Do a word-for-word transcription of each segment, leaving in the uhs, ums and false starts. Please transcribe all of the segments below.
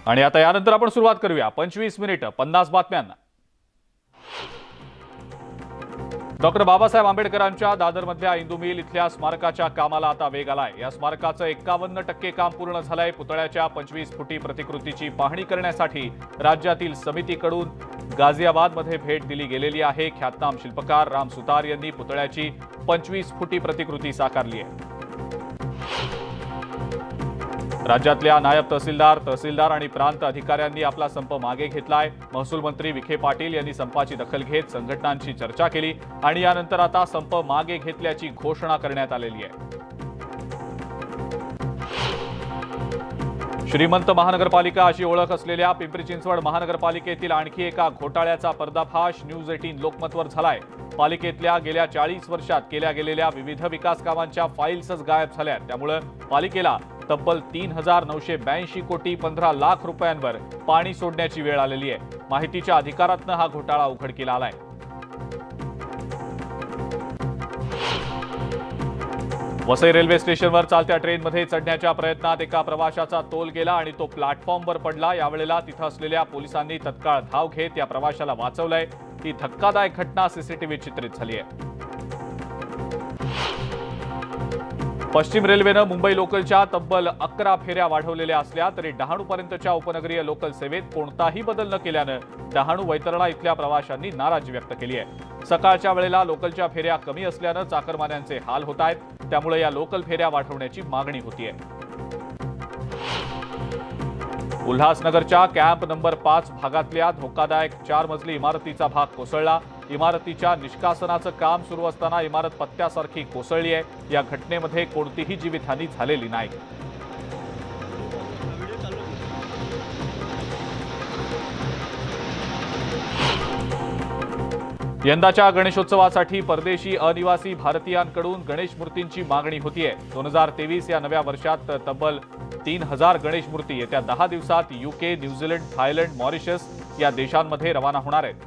आणि आता यानंतर आपण सुरुवात करूया पंचवीस मिनिट पन्नास बातम्यांना। डॉक्टर बाबासाहेब आंबेडकरांच्या दादरमधल्या इंदू मिल इथल्या स्मारकाच्या कामाला आता वेग आलाय। या स्मारकाचं एक्कावन्न टक्के काम पूर्ण झालंय। पुतळ्याच्या पंचवीस फुटी प्रतिकृतीची पाहणी करण्यासाठी राज्यातील समितीकडून गाझियाबादमध्ये भेट दिली गेलेली आहे। ख्यातनाम शिल्पकार राम सुतार यांनी पुतळ्याची पंचवीस फुटी प्रतिकृती साकारली आहे। राज्यातल्या नायब तहसीलदार तहसीलदार आणि प्रांत अधिकाऱ्यांनी आपला संप मागे घेतलाय। महसूल मंत्री विखे पाटील यांनी संपाची दखल घेत संघटनांशी चर्चा केली आणि यानंतर आता संप मागे घेतल्याची घोषणा करण्यात आलेली आहे। श्रीमंत महानगरपालिका अशी ओळख असलेल्या पिंपरी चिंचवड महानगरपालिकेतील आणखी एका घोटाळ्याचा पर्दाफाश न्यूज अठरा लोकमतवर झालाय। पालिकेतल्या गेल्या चाळीस वर्षात केल्या गेलेल्या विविध विकास कामांच्या फाईल्सच गायब झाल्या। त्यामुळे पालिकेला तब्बल तीन हजार नऊशे ब्याऐंशी कोटी पंधरा लाख रुपयांवर पाणी सोडण्याची वेळ आलेली आहे। माहितीच्या अधिकारातनं हा घोटाळा उघडकीला आलाय। वसई रेल्वे स्टेशनवर चालत्या ट्रेनमध्ये चढण्याच्या प्रयत्नात एका प्रवाशाचा तोल गेला आणि तो प्लॅटफॉर्मवर पडला। यावेळेला तिथं असलेल्या पोलिसांनी तत्काळ धाव घेत या प्रवाशाला वाचवलंय। ही धक्कादायक घटना सीसीटीव्ही चित्रित झाली आहे। पश्चिम रेल्वेनं मुंबई लोकलच्या तब्बल अकरा फेऱ्या वाढवलेल्या असल्या तरी डहाणूपर्यंतच्या उपनगरीय लोकल सेवेत कोणताही बदल न केल्यानं डहाणू वैतरणा इथल्या प्रवाशांनी नाराजी व्यक्त केली आहे। सकाळच्या वेळेला लोकलच्या फेऱ्या कमी असल्यानं चाकरमान्यांचे हाल होत आहेत। त्यामुळे या लोकल फेऱ्या वाढवण्याची मागणी होतीये। उल्हासनगरच्या कॅम्प नंबर पाच भागातल्या धोकादायक चार मजली इमारतीचा भाग कोसळला। इमारतीच्या निष्कासनाचं काम सुरू असताना इमारत पत्त्यासारखी कोसळली आहे। या घटनेमध्ये कोणतीही जीवितहानी झालेली नाही। यंदाच्या गणेशोत्सवासाठी परदेशी अनिवासी भारतीयांकडून गणेश मूर्तींची मागणी होतीये। दोन हजार तेवीस या नव्या वर्षात तब्बल तीन हजार गणेश मूर्ती येत्या दहा दिवसात युके, न्यूझीलंड, थायलंड, मॉरिशस या देशांमध्ये रवाना होणार आहेत।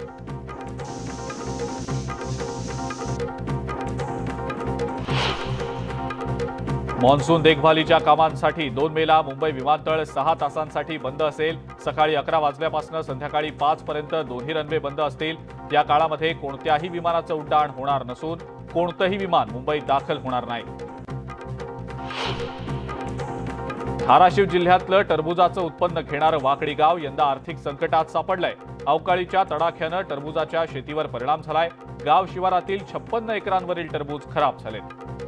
मॉन्सून देखभालीच्या कामांसाठी दोन मेला मुंबई विमानतळ सहा तासांसाठी बंद असेल। सकाळी अकरा वाजल्यापासून संध्याकाळी पाच पर्यंत दोन्ही रनवे बंद असतील। या काळामध्ये कोणत्याही विमानाचं उड्डाण होणार नसून कोणतंही विमान मुंबईत दाखल होणार नाही। धाराशिव जिल्ह्यातलं टरबुजाचं उत्पन्न घेणारं वाकडी गाव यंदा आर्थिक संकटात सापडलंय। अवकाळीच्या तडाख्यानं टरबुजाच्या शेतीवर परिणाम झालाय। गाव शिवारातील छप्पन्न एकरांवरील टरबूज खराब झाले।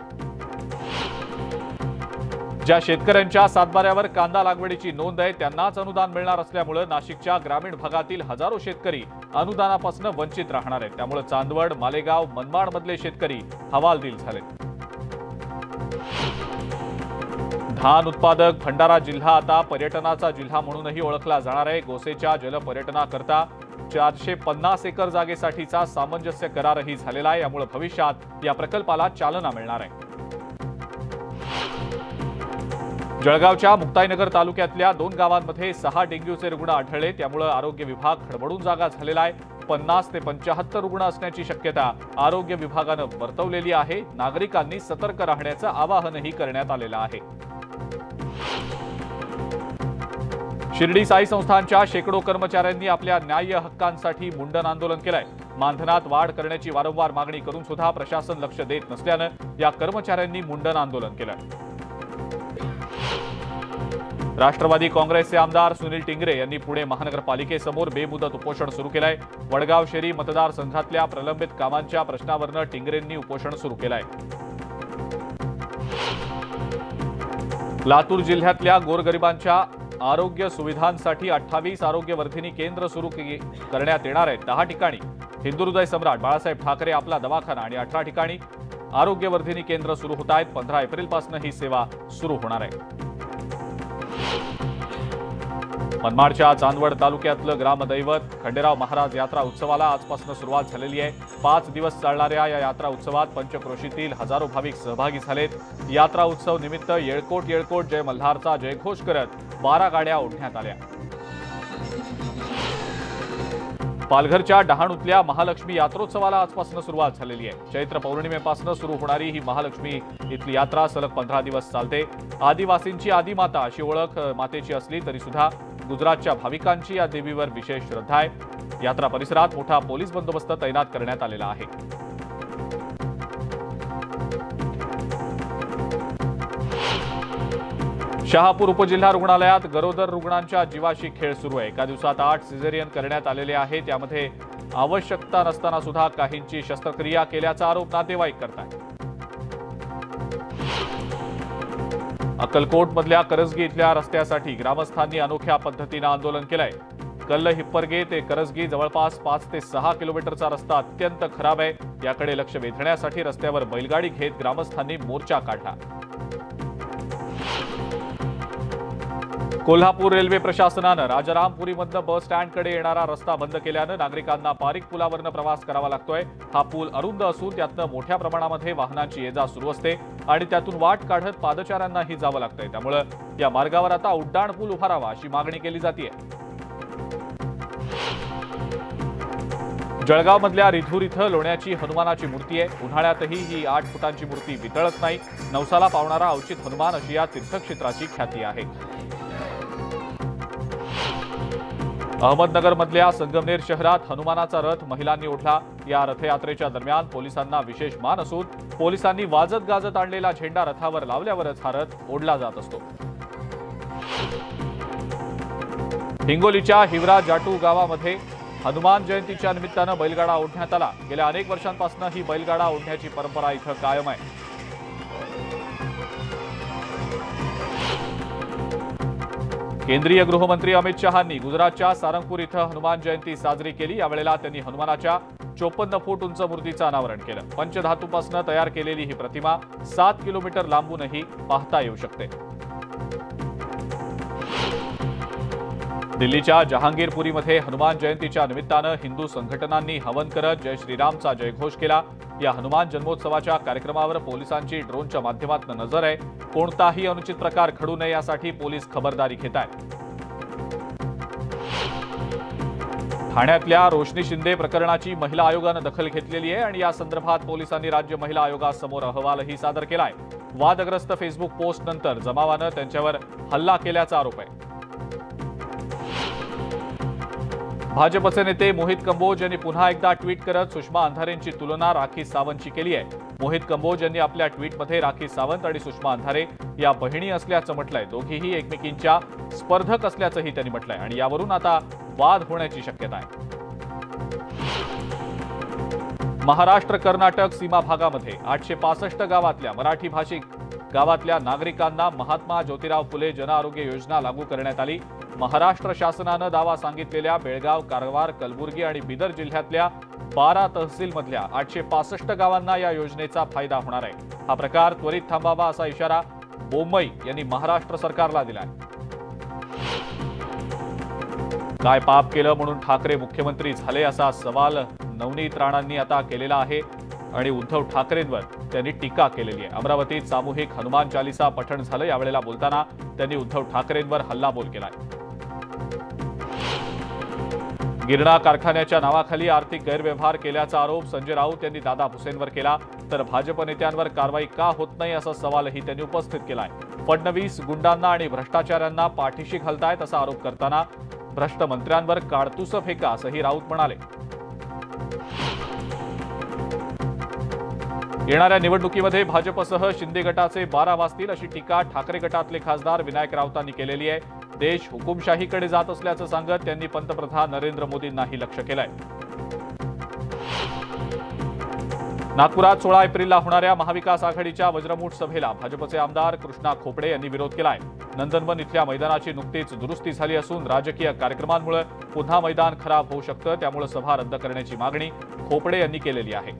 ज्या शेतकऱ्यांच्या सातबाऱ्यावर कांदा लागवडीची नोंद आहे त्यांनाच अनुदान मिळणार असल्यामुळे नाशिकच्या ग्रामीण भागातील हजारो शेतकरी अनुदानापासून वंचित राहणार आहेत। त्यामुळे चांदवड, मालेगाव, मनमाडमधले शेतकरी हवालदिल झालेत। धान उत्पादक भंडारा जिल्हा आता पर्यटनाचा जिल्हा म्हणूनही ओळखला जाणार आहे। गोसेच्या जलपर्यटनाकरता चारशे पन्नास एकर जागेसाठीचा सामंजस्य करारही झालेला आहे। यामुळे भविष्यात या प्रकल्पाला चालना मिळणार आहे। जळगावच्या मुक्ताईनगर तालुक्यातल्या दोन गावांमध्ये सहा डेंग्यूचे रुग्ण आढळले। त्यामुळे आरोग्य विभाग खडबडून जागा झालेला आहे। पन्नास ते पंचाहत्तर रुग्ण असण्याची शक्यता आरोग्य विभागानं वर्तवलेली आहे। नागरिकांनी सतर्क राहण्याचं आवाहनही करण्यात आलेलं आहे। शिर्डी साई संस्थानच्या शेकडो कर्मचाऱ्यांनी आपल्या न्याय्य हक्कांसाठी मुंडन आंदोलन केलंय। मानधनात वाढ करण्याची वारंवार मागणी करून सुद्धा प्रशासन लक्ष देत नसल्यानं या कर्मचाऱ्यांनी मुंडन आंदोलन केलं। राष्ट्रवादी काँग्रेसचे आमदार सुनील टिंगरे यांनी पुणे महानगरपालिकेसमोर बेमुदत उपोषण सुरू केलंय। वडगाव शेरी मतदारसंघातल्या प्रलंबित कामांच्या प्रश्नावरून टिंगरेंनी उपोषण सुरू केलंय। लातूर जिल्ह्यातल्या गोरगरिबांच्या आरोग्य सुविधांसाठी अठ्ठावीस आरोग्यवर्धिनी केंद्र सुरू करण्यात येणार आहेत। दहा ठिकाणी हिंदुहृदय सम्राट बाळासाहेब ठाकरे आपला दवाखाना आणि अठरा ठिकाणी आरोग्यवर्धिनी केंद्र सुरू होत आहेत। पंधरा एप्रिल पासून ही सेवा सुरू होणार आहे। मनमाडच्या चांदवड तालुक्यातलं ग्रामदैवत खंडेराव महाराज यात्रा उत्सवाला आजपासून सुरुवात झालेली आहे। पाच दिवस चालणाऱ्या या यात्रा उत्सवात पंचक्रोशीतील हजारो भाविक सहभागी झालेत। यात्रा उत्सव निमित्त येळकोट येळकोट जय मल्हारचा जयघोष करत बारा गाड्या ओढण्यात आल्या। पालघरच्या डहाणूतल्या महालक्ष्मी यात्रोत्सवाला आजपासून सुरुवात झालेली आहे। चैत्र पौर्णिमेपासून सुरू होणारी ही महालक्ष्मी इथली यात्रा सलग पंधरा दिवस चालते। आदिवासींची आदिमाता अशी ओळख मातेची असली तरी सुद्धा गुजरातच्या भाविकांची या देवीवर विशेष श्रद्धा आहे। यात्रा परिसरात मोठा पोलीस बंदोबस्त तैनात करण्यात आलेला आहे। शहापूर उपजिल्हा रुग्णालयात गरोदर रुग्णांच्या जीवाशी खेळ सुरू आहे। एका दिवसात आठ सिझेरियन करण्यात आलेले आहे। त्यामध्ये आवश्यकता नसताना सुद्धा काहींची शस्त्रक्रिया केल्याचा आरोप नातेवाईक करतात। अक्कलकोटमधल्या करजगी इथल्या रस्त्यासाठी ग्रामस्थांनी अनोख्या पद्धतीने आंदोलन केलंय। कल्ल हिप्परगे ते करजगी जवळपास पाच ते सहा किलोमीटरचा रस्ता अत्यंत खराब आहे। याकडे लक्ष वेधण्यासाठी रस्त्यावर बैलगाडी घेत ग्रामस्थांनी मोर्चा काढला। कोल्हापूर रेल्वे प्रशासनानं राजारामपुरीमधनं बस स्टँडकडे येणारा रस्ता बंद केल्यानं नागरिकांना पारिक पुलावरनं प्रवास करावा लागतोय। हा पूल अरुंद असून त्यातनं मोठ्या प्रमाणामध्ये वाहनांची ये जा सुरू असते आणि त्यातून वाट काढत पादचाऱ्यांनाही जावं लागतंय। त्यामुळे या मार्गावर आता उड्डाण पूल उभारावा अशी मागणी केली जाते। जळगावमधल्या रिधूर इथं लोण्याची हनुमानाची मूर्ती आहे। उन्हाळ्यातही ही आठ फुटांची मूर्ती वितळत नाही। नवसाला पावणारा अवचित हनुमान अशी या तीर्थक्षेत्राची ख्याती आहे। अहमदनगरमधल्या संगमनेर शहरात हनुमानाचा रथ महिलांनी ओढला। या रथयात्रेच्या दरम्यान पोलिसांना विशेष मान असून पोलिसांनी वाजत गाजत आणलेला झेंडा रथावर लावल्यावरच हा रथ ओढला जात असतो। हिंगोलीच्या हिवरा जाटू गावामध्ये हनुमान जयंतीच्या निमित्तानं बैलगाडा ओढण्यात आला। गेल्या अनेक वर्षांपासून ही बैलगाडा ओढण्याची परंपरा इथं कायम आहे। केंद्रीय गृहमंत्री अमित शहांनी गुजरातच्या सारंगपूर इथं हनुमान जयंती साजरी केली। यावेळेला त्यांनी हनुमानाच्या चोपन्न फूट उंच मूर्तीचं अनावरण केलं। पंचधातूपासून तयार केलेली ही प्रतिमा सात किलोमीटर लांबूनही पाहता येऊ शकते। दिल्लीच्या जहांगीरपुरीमध्ये हनुमान जयंतीच्या निमित्तानं हिंदू संघटनांनी हवन करत जय श्रीरामचा जयघोष केला। या हनुमान जन्मोत्सवाच्या कार्यक्रमावर पोलिसांची ड्रोनच्या माध्यमातून नजर आहे। कोणताही अनुचित प्रकार घडू नये यासाठी पोलीस खबरदारी घेत आहेत। ठाण्यातल्या रोशनी शिंदे प्रकरणाची महिला आयोगानं दखल घेतलेली आहे आणि या संदर्भात पोलिसांनी राज्य महिला आयोगासमोर अहवालही सादर केलाय। वादग्रस्त फेसबुक पोस्ट नंतर जमावानं त्यांच्यावर हल्ला केल्याचा आरोप आहे। भाजपचे नेते मोहित कंबोज यांनी पुन्हा एकदा ट्विट करत सुषमा अंधारेंची तुलना राखी सावंतशी केली आहे। मोहित कंबोज यांनी आपल्या ट्विटमध्ये राखी सावंत आणि सुषमा अंधारे या बहिणी असल्याचं म्हटलंय। दोघीही एकमेकींच्या स्पर्धक असल्याचंही त्यांनी म्हटलंय आणि यावरून आता वाद होण्याची शक्यता आहे। महाराष्ट्र कर्नाटक सीमा भागामध्ये आठशे पासष्ट गावातल्या मराठी भाषिक गावातल्या नागरिकांना महात्मा ज्योतिराव फुले जन आरोग्य योजना लागू करण्यात आली। महाराष्ट्र शासनानं दावा सांगितलेल्या बेळगाव, कारवार, कलबुर्गी आणि बिदर जिल्ह्यातल्या बारा तहसीलमधल्या आठशे पासष्ट गावांना या योजनेचा फायदा होणार आहे। हा प्रकार त्वरित थांबावा असा इशारा बोम्मई यांनी महाराष्ट्र सरकारला दिलाय। काय पाप केलं म्हणून ठाकरे मुख्यमंत्री झाले असा सवाल नवनीत राणांनी आता केलेला आहे आणि उद्धव ठाकरेंवर त्यांनी टीका केलेली आहे। अमरावतीत सामूहिक हनुमान चालिसा पठण झालं। यावेळेला बोलताना त्यांनी उद्धव ठाकरेंवर हल्लाबोल केलाय। गिरणा कारखान्याच्या नावाखाली आर्थिक गैरव्यवहार केल्याचा आरोप संजय राऊत यांनी दादा भुसेंवर केला। तर भाजप नेत्यांवर कारवाई का होत नाही असा सवालही त्यांनी उपस्थित केलाय। फडणवीस गुंडांना आणि भ्रष्टाचाऱ्यांना पाठीशी घालतायत असा आरोप करताना भ्रष्ट मंत्र्यांवर काडतुसं फेका असंही राऊत म्हणाले। येणाऱ्या निवडणुकीमध्ये भाजपसह शिंदे गटाचे बारा वाजतील अशी टीका ठाकरे गटातले खासदार विनायक राऊतांनी केलेली आहे। देश हुकुमशाहीकडे जात असल्याचं सांगत त्यांनी पंतप्रधान नरेंद्र मोदींनाही लक्ष केलंय। नागपुरात सोळा एप्रिलला होणाऱ्या महाविकास आघाडीच्या वज्रमूठ सभेला भाजपचे आमदार कृष्णा खोपडे यांनी विरोध केलाय। नंदनवन इथल्या मैदानाची नुकतीच दुरुस्ती झाली असून राजकीय कार्यक्रमांमुळे पुन्हा मैदान खराब होऊ शकतं। त्यामुळे सभा रद्द करण्याची मागणी खोपडे यांनी केलेली आहे।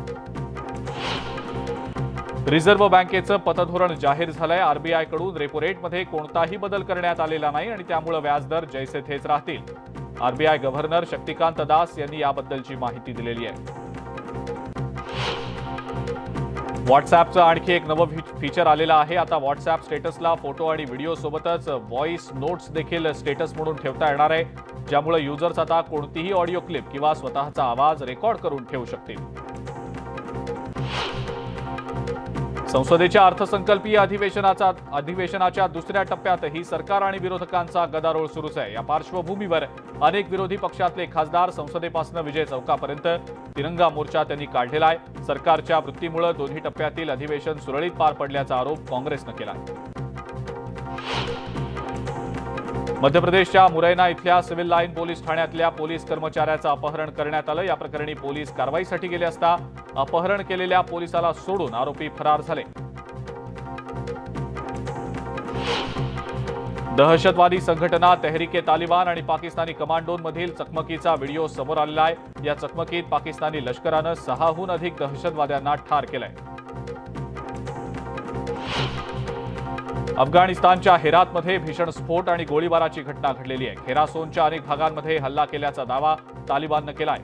रिझर्व्ह बँकेचं पतधोरण जाहीर झालंय। आरबीआयकडून रेपो रेटमध्ये कोणताही बदल करण्यात आलेला नाही आणि त्यामुळे व्याजदर जैसे थेच राहतील। आरबीआय गव्हर्नर शक्तिकांत दास यांनी याबद्दलची माहिती दिलेली आहे। व्हॉट्सॲपचं आणखी एक नवं फीचर आलेलं आहे। आता व्हॉट्सॲप स्टेटसला फोटो आणि व्हिडिओ सोबतच व्हॉइस नोट्स देखील स्टेटस म्हणून ठेवता येणार आहे, ज्यामुळे युजर्स आता कोणतीही ऑडिओ क्लिप किंवा स्वतःचा आवाज रेकॉर्ड करून ठेवू शकतील। संसदेच्या अर्थसंकल्पीय अधिवेशनाचा अधिवेशनाच्या दुसऱ्या टप्प्यातही सरकार आणि विरोधकांचा गदारोळ सुरूच आहे। या पार्श्वभूमीवर अनेक विरोधी पक्षातले खासदार संसदेपासून विजय चौकापर्यंत तिरंगा मोर्चा त्यांनी काढलेला आहे। सरकारच्या वृत्तीमुळे दोन्ही टप्प्यातील अधिवेशन सुरळीत पार पडल्याचा आरोप काँग्रेसनं केला आहे। मध्य प्रदेशच्या मुरैना इथल्या सिव्हिल लाईन पोलीस ठाण्यातल्या पोलीस कर्मचाऱ्याचं अपहरण करण्यात आलं। या प्रकरणी पोलीस कारवाईसाठी गेले असता अपहरण केलेल्या पोलिसाला सोडून आरोपी फरार झाले। दहशतवादी संघटना तेहरीके तालिबान आणि पाकिस्तानी कमांडोंमधील चकमकीचा व्हिडिओ समोर आलेला आहे। या चकमकीत पाकिस्तानी लष्करानं सहाहून अधिक दहशतवाद्यांना ठार केलंय। अफगाणिस्तानच्या हेरातमध्ये भीषण स्फोट आणि गोळीबाराची घटना घडलेली आहे। खेरासोनच्या अनेक भागांमध्ये हल्ला केल्याचा दावा तालिबाननं केलाय।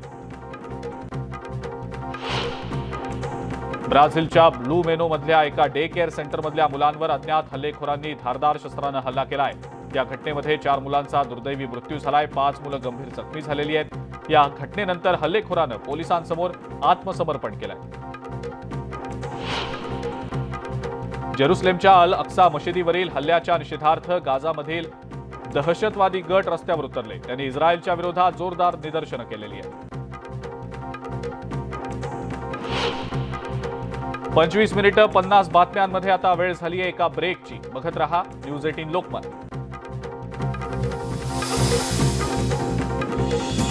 ब्राझीलच्या ब्लू मेनो मधल्या एका डे केअर सेंटरमधल्या मुलांवर अज्ञात हल्लेखोरांनी धारदार शस्त्रानं हल्ला केलाय। या घटनेमध्ये चार मुलांचा दुर्दैवी मृत्यू झालाय, पाच मुलं गंभीर जखमी झालेली आहेत। या घटनेनंतर हल्लेखोरानं पोलिसांसमोर आत्मसमर्पण केलंय। जेरुसलेमच्या अल अक्सा मशिदीवरील हल्ल्याच्या निषेधार्थ गाझामधील दहशतवादी गट रस्त्यावर उतरले। त्यांनी इस्रायलच्या विरोधात जोरदार निदर्शनं केलेली आहेत। पंचवीस मिनिटं पन्नास बातम्यांमध्ये आता वेळ झाली आहे एका ब्रेकची। बघत रहा न्यूज अठरा लोकमत।